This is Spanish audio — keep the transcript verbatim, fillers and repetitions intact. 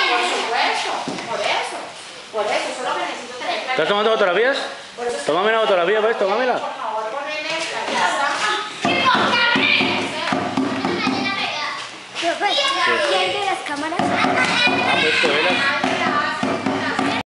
Por supuesto, por eso. Por eso, eso es lo que necesito tener claro. ¿Estás tomando fotografías? Tómame la fotografía, pues, tómamela. Por favor, poneme la casa. ¿Y el de las cámaras? Ah, pues, te velas.